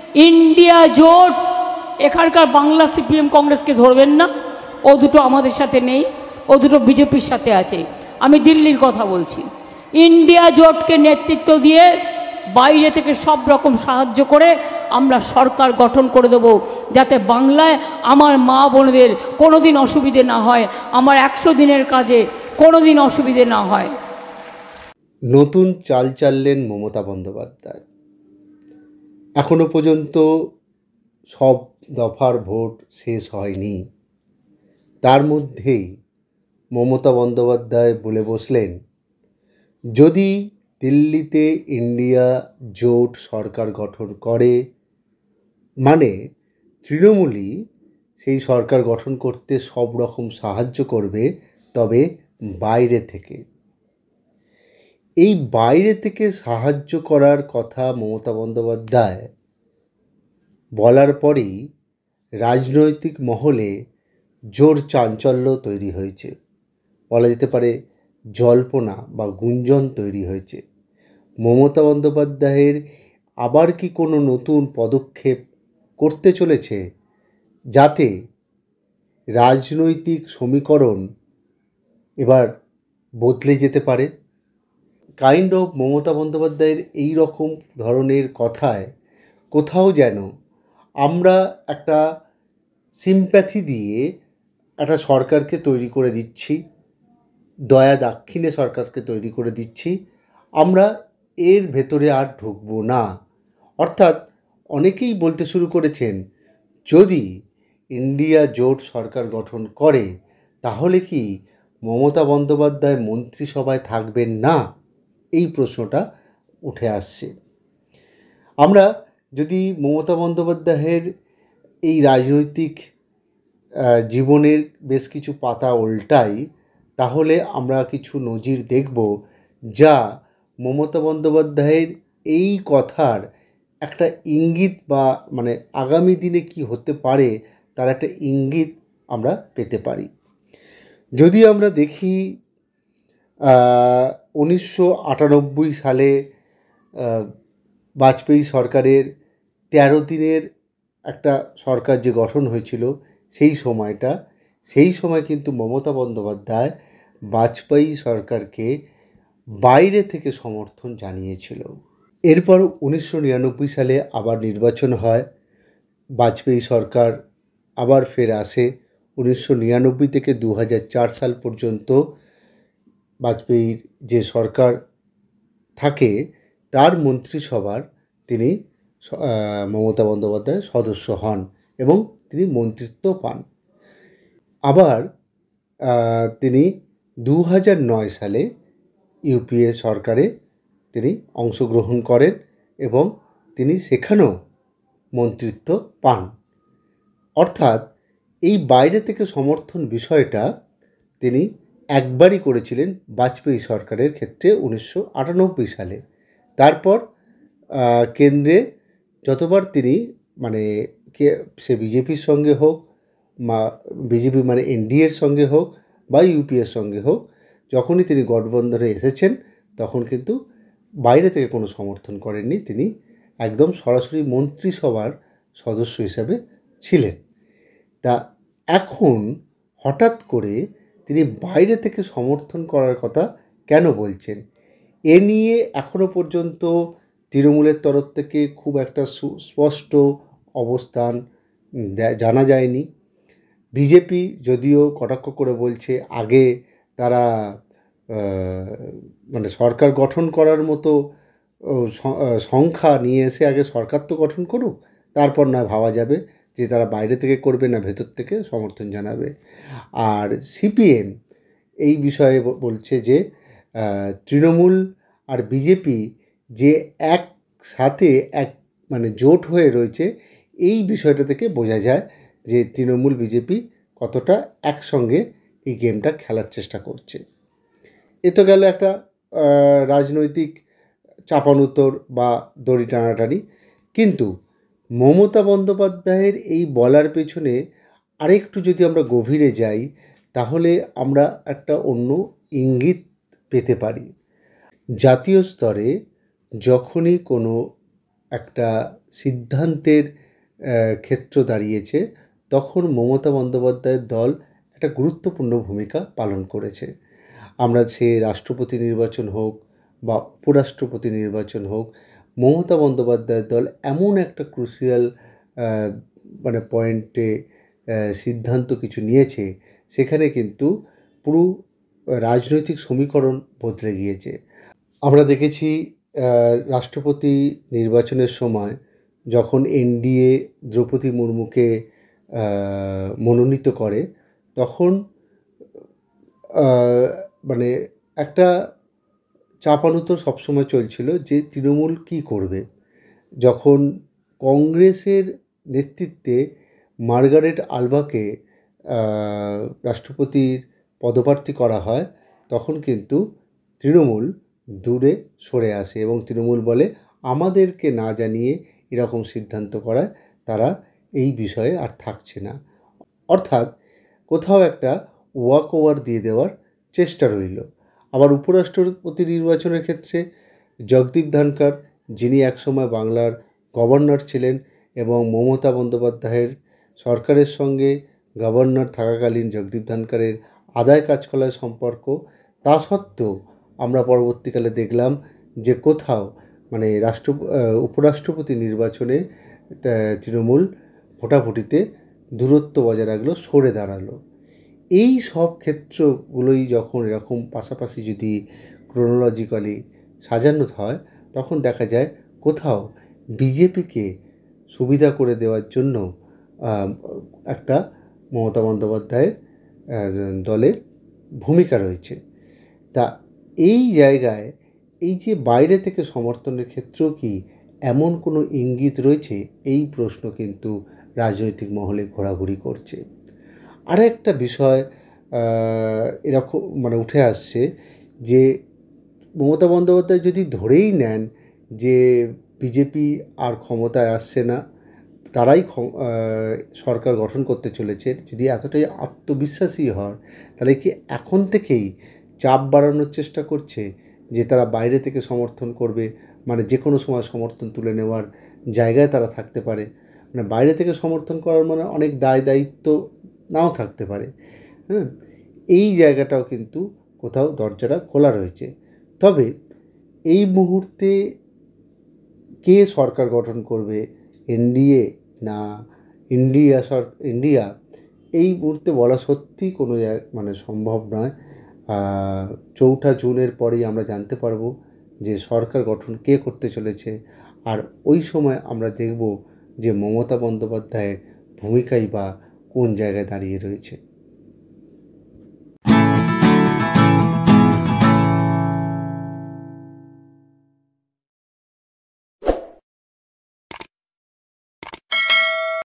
India জোট, এখানকার Bangla CPM কংগ্রেসকে ধরবেন না, ও দুটো আমাদের সাথে নেই, ও দুটো বিজেপির সাথে আছে। আমি দিল্লির কথা বলছি। ইন্ডিয়া জোটকে নেতৃত্ব দিয়ে বাইরে থেকে সব রকম সাহায্য করে আমরা সরকার গঠন করে দেব, যাতে বাংলায় আমার মা বোনদের কোনো দিন অসুবিধে না হয়, আমার 100 দিনের কাজে কোনো দিন অসুবিধে না হয়। নতুন চাল চাললেন মমতা বন্দ্যোপাধ্যায়। এখনো পর্যন্ত সব দফার ভোট শেষ হয়নি, তার মধ্যেই মমতা বন্দ্যোপাধ্যায় বলে বসলেন, যদি দিল্লিতে ইন্ডিয়া জোট সরকার গঠন করে, মানে তৃণমূলই সেই সরকার গঠন করতে সব রকম সাহায্য করবে, তবে বাইরে থেকে। এই বাইরে থেকে সাহায্য করার কথা মমতা বন্দ্যোপাধ্যায় বলার পরেই রাজনৈতিক মহলে জোর চাঞ্চল্য তৈরি হয়েছে, বলা যেতে পারে জল্পনা বা গুঞ্জন তৈরি হয়েছে। মমতা বন্দ্যোপাধ্যায়ের আবার কি কোনো নতুন পদক্ষেপ করতে চলেছে, যাতে রাজনৈতিক সমীকরণ এবার বদলে যেতে পারে? কাইন্ড অফ মমতা বন্দ্যোপাধ্যায়ের এই রকম ধরনের কথায় কোথাও যেন আমরা একটা সিম্প্যাথি দিয়ে একটা সরকারকে তৈরি করে দিচ্ছি, দয়া দাক্ষিণে সরকারকে তৈরি করে দিচ্ছি, আমরা এর ভেতরে আর ঢুকবো না। অর্থাৎ অনেকেই বলতে শুরু করেছেন, যদি ইন্ডিয়া জোট সরকার গঠন করে তাহলে কি মমতা বন্দ্যোপাধ্যায় মন্ত্রিসভায় থাকবেন না? এই প্রশ্নটা উঠে আসছে। আমরা যদি মমতা বন্দ্যোপাধ্যায়ের এই রাজনৈতিক জীবনের বেশ কিছু পাতা উল্টাই, তাহলে আমরা কিছু নজির দেখব, যা মমতা বন্দ্যোপাধ্যায়ের এই কথার একটা ইঙ্গিত, বা মানে আগামী দিনে কি হতে পারে তার একটা ইঙ্গিত আমরা পেতে পারি। যদি আমরা দেখি 1998 সালে বাজপেয়ী সরকারের 13 দিনের একটা সরকার যে গঠন হয়েছিল, সেই সময় কিন্তু মমতা বন্দ্যোপাধ্যায় বাজপেয়ী সরকারকে বাইরে থেকে সমর্থন জানিয়েছিল। এরপর 1999 সালে আবার নির্বাচন হয়, বাজপেয়ী সরকার আবার ফের আসে। 1999 থেকে 2004 সাল পর্যন্ত বাজপেয়ীর যে সরকার থাকে তার মন্ত্রিসভার তিনি মমতা বন্দ্যোপাধ্যায় সদস্য হন এবং তিনি মন্ত্রিত্ব পান। আবার তিনি 2009 সালে ইউপিএ সরকারে তিনি অংশগ্রহণ করেন এবং তিনি সেখানেও মন্ত্রিত্ব পান। অর্থাৎ এই বাইরে থেকে সমর্থন বিষয়টা তিনি একবারই করেছিলেন বাজপেয়ী সরকারের ক্ষেত্রে 1998 সালে। তারপর কেন্দ্রে যতবার তিনি সে বিজেপির সঙ্গে হোক, বিজেপি মানে এনডিএর সঙ্গে হোক বা ইউপিএর সঙ্গে হোক, যখনই তিনি গঠবন্ধনে এসেছেন তখন কিন্তু বাইরে থেকে কোনো সমর্থন করেননি, তিনি একদম সরাসরি মন্ত্রিসভার সদস্য হিসাবে ছিলেন। তা এখন হঠাৎ করে তিনি বাইরে থেকে সমর্থন করার কথা কেন বলছেন? এ নিয়ে এখনও পর্যন্ত তৃণমূলের তরফ থেকে খুব একটা সুস্পষ্ট অবস্থান জানা যায়নি। বিজেপি যদিও কটাক্ষ করে বলছে, আগে তারা সরকার গঠন করার মতো সংখ্যা নিয়ে এসে আগে সরকার তো গঠন করুক, তারপর না ভাবা যাবে যে তারা বাইরে থেকে করবে না ভেতর থেকে সমর্থন জানাবে। আর সিপিএম এই বিষয়ে বলছে যে তৃণমূল আর বিজেপি যে একসাথে জোট হয়ে রয়েছে, এই বিষয়টা থেকে বোঝা যায় যে তৃণমূল বিজেপি কতটা একসঙ্গে এই গেমটা খেলার চেষ্টা করছে। এ তো গেল একটা রাজনৈতিক চাপানুতর বা দড়ি টানাটানি। কিন্তু মমতা বন্দ্যোপাধ্যায়ের এই বলার পেছনে আরেকটু যদি আমরা গভীরে যাই, তাহলে আমরা একটা অন্য ইঙ্গিত পেতে পারি। জাতীয় স্তরে যখনই কোনো একটা সিদ্ধান্তের ক্ষেত্র দাঁড়িয়েছে, তখন মমতা বন্দ্যোপাধ্যায়ের দল একটা গুরুত্বপূর্ণ ভূমিকা পালন করেছে। আমরা সে রাষ্ট্রপতি নির্বাচন হোক বা উপরাষ্ট্রপতি নির্বাচন হোক, মমতা বন্দ্যোপাধ্যায়ের দল এমন একটা ক্রুশিয়াল মানে পয়েন্টে সিদ্ধান্ত কিছু নিয়েছে, সেখানে কিন্তু পুরো রাজনৈতিক সমীকরণ বদলে গিয়েছে। আমরা দেখেছি রাষ্ট্রপতি নির্বাচনের সময় যখন এনডিএ দ্রৌপদী মুর্মুকে মনোনীত করে, তখন মানে একটা চাপানো তো সবসময় চলছিল যে তৃণমূল কী করবে। যখন কংগ্রেসের নেতৃত্বে মার্গারেট আলবাকে রাষ্ট্রপতির পদপ্রার্থী করা হয়, তখন কিন্তু তৃণমূল দূরে সরে আসে এবং তৃণমূল বলে আমাদেরকে না জানিয়ে এরকম সিদ্ধান্ত করায় তারা এই বিষয়ে আর থাকছে না। অর্থাৎ কোথাও একটা ওয়াক ওভার দিয়ে দেওয়ার চেষ্টা রইল। আবার উপরাষ্ট্রপতি নির্বাচনের ক্ষেত্রে জগদীপ ধনখড়, যিনি একসময় বাংলার গভর্নর ছিলেন এবং মমতা বন্দ্যোপাধ্যায়ের সরকারের সঙ্গে গভর্নর থাকাকালীন জগদীপ ধনখড়ের আদায় কাজকলার সম্পর্ক, তা সত্ত্বেও আমরা পরবর্তীকালে দেখলাম যে কোথাও মানে উপরাষ্ট্রপতি নির্বাচনে তৃণমূল ভোটাভুটিতে দূরত্ব বজায় রাখলো, সরে দাঁড়ালো। এই সব ক্ষেত্রগুলোই যখন এরকম পাশাপাশি যদি ক্রোনোলজিক্যালি সাজানো হয়, তখন দেখা যায় কোথাও বিজেপিকে সুবিধা করে দেওয়ার জন্য একটা মমতা বন্দ্যোপাধ্যায়ের দলের ভূমিকা রয়েছে। তা এই জায়গায় এই যে বাইরে থেকে সমর্থনের ক্ষেত্রেও কি এমন কোনো ইঙ্গিত রয়েছে, এই প্রশ্ন কিন্তু রাজনৈতিক মহলে ঘোরাঘুরি করছে। আর একটা বিষয় এরকম মানে উঠে আসছে যে মমতা বন্দ্যোপাধ্যায় যদি ধরেই নেন যে বিজেপি আর ক্ষমতায় আসছে না, তারাই সরকার গঠন করতে চলেছে, যদি এতটাই আত্মবিশ্বাসী হয়, তাহলে কি এখন থেকেই চাপ বাড়ানোর চেষ্টা করছে যে তারা বাইরে থেকে সমর্থন করবে, মানে যে কোনো সময় সমর্থন তুলে নেওয়ার জায়গায় তারা থাকতে পারে। মানে বাইরে থেকে সমর্থন করার মানে অনেক দায় দায়িত্ব নাও থাকতে পারে। হ্যাঁ, এই জায়গাটাও কিন্তু কোথাও দরজাটা খোলা রয়েছে। তবে এই মুহূর্তে কে সরকার গঠন করবে, এনডিএ না ইন্ডিয়া, এই মুহূর্তে বলা সত্যি কোনো মানে সম্ভব নয়। 4 জুনের পরেই আমরা জানতে পারবো যে সরকার গঠন কে করতে চলেছে, আর ওই সময় আমরা দেখব যে মমতা বন্দ্যোপাধ্যায়ের ভূমিকাই বা কোন জায়গায় দাঁড়িয়ে রয়েছে।